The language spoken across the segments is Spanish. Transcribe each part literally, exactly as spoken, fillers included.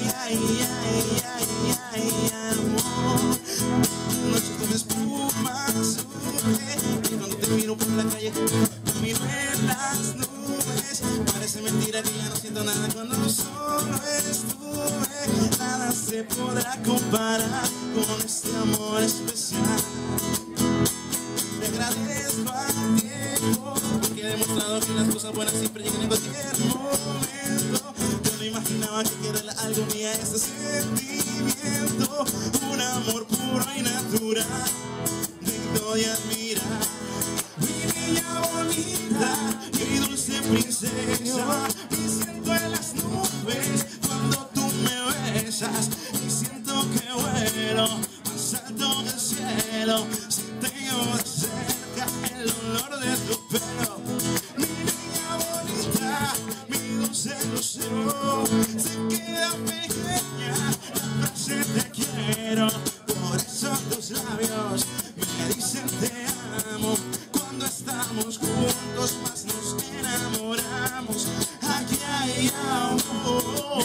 ay, ay, ay, ay, amor. Noche con espuma sube, y cuando te miro por la calle, miro en las nubes. Parece mentira que ya no siento nada cuando solo estuve. Nada se podrá comparar con este amor especial. Te agradezco al tiempo porque he demostrado que las cosas buenas siempre llegan en cualquier momento. Yo no imaginaba que quedara algún día este sentimiento, un amor puro y natural, digno de admirar. Mi niña bonita, mi dulce princesa, me siento en las nubes cuando tú me besas y siento que vuelo más alto del cielo. Si tengo de cerca el olor de tu pelo, mi niña bonita, mi dulce lucero, se queda pequeña la frase te quiero. Por eso tus labios me dicen te amo. Cuando estamos juntos más nos enamoramos. Aquí hay amor,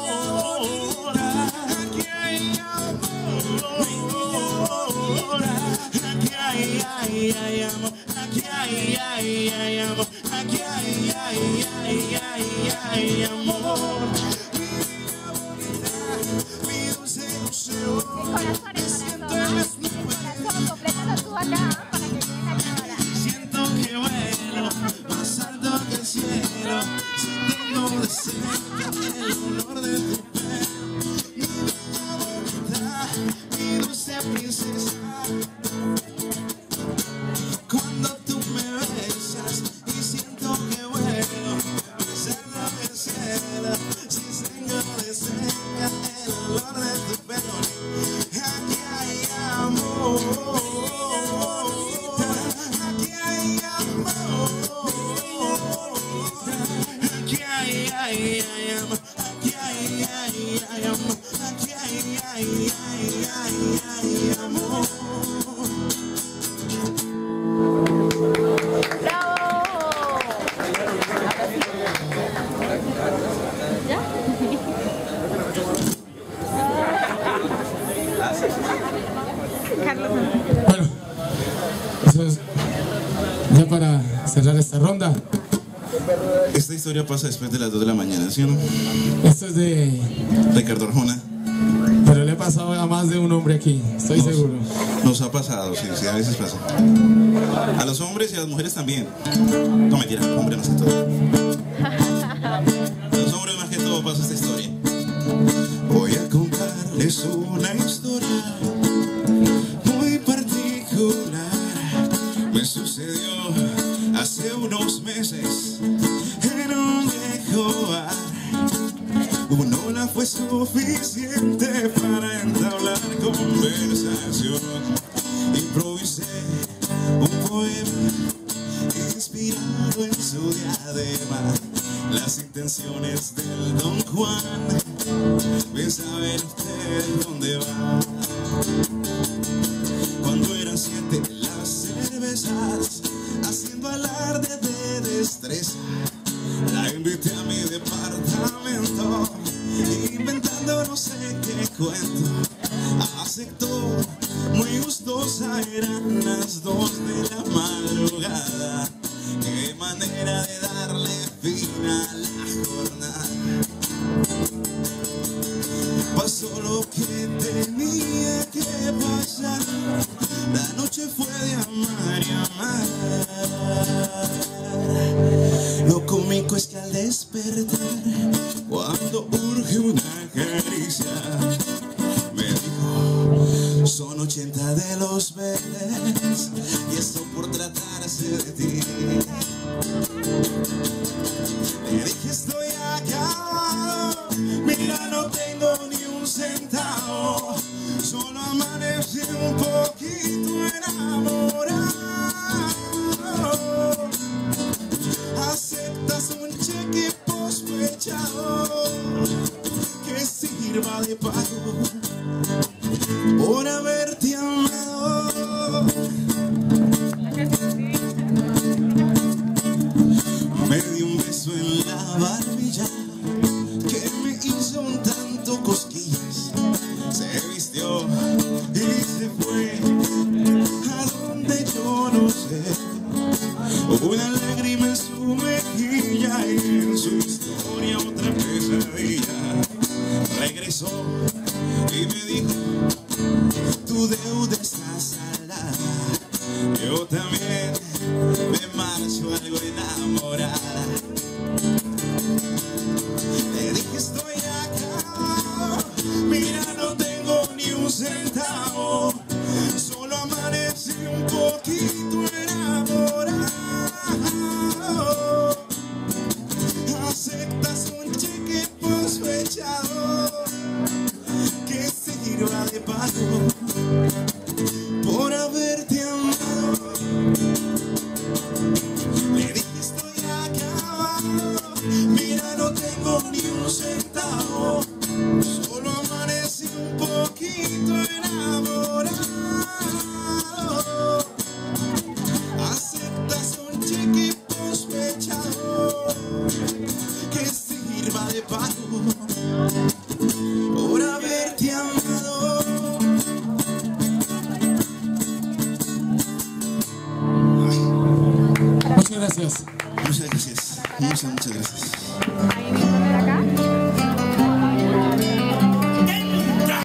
aquí hay amor, aquí hay, ay, ay, amor, aquí hay, ay, ay, amor, aquí hay, ay, ay, ay, ay, amor. Mi niña bonita, mi dulce lucero, me siento en las nubes. Siento que vuelo más alto que el cielo. Si tengo de cerca el olor de tu pelo, mi niña bonita, mi dulce princesa. Cuando tú me besas y siento que vuelo más alto que el cielo. Si tengo de cerca el olor de tu pelo, aquí hay amor. Ay, ay, amor, aquí hay, ay, ay, amor, aquí hay, ay, ay, ay, ay, amor. ¡Bravo! ¿Ya? Bueno, eso es ya para cerrar esta ronda. Esta historia pasa después de las dos de la mañana, ¿sí o no? Esto es de Ricardo Arjona. Pero le ha pasado a más de un hombre aquí, estoy Nos, seguro. Nos ha pasado, sí, sí, a veces pasa. A los hombres y a las mujeres también. No, mentira, hombre más que todo. A los hombres más que todo pasa esta historia. Voy a contarles una historia muy particular. Me sucedió hace unos meses en un viejo bar. Una ola fue suficiente para entablar conversación. Improvisé un poema inspirado en su diadema. Las intenciones del Don Juan, bien saben ustedes dónde va. Cuando eran siete las cervezas, haciendo alarde de destreza, la invité a mi departamento, inventando no sé qué cuento. Aceptó, muy gustosa, eran las dos de la madrugada. Qué manera de darle fin a la jornada. Pasó lo que tenía que pasar. La noche fue de amar y amar. Lo cómico es que al despertar, cuando urge una caricia, me dijo, son ochenta de los verdes, y esto por tratarse de ti. Le dije, estoy acabado, mira, no tengo ni un centavo, solo amanecí un poquito enamorado. ¿Aceptas un cheque posfechado que sirva de pago por haberte amado? Me dio un beso en la barbilla que me hizo un tanto cosquillo. abrazó y me dijo: tu deuda está saldada. Yo también me marcho algo enamorada. Le dije: estoy acá, mira, no tengo ni un centavo, solo amanecí un poquito enamorado. ¿Aceptas un cheque posfechado que sirva de pago por haberte amado? Le dije: estoy acabado, mira, no tengo ni un centavo, solo amanecí un poquito enamorado. ¿Aceptas un cheque posfechado que sirva de pago por haberte amado? Muchas gracias. Muchas gracias, muchas, muchas gracias.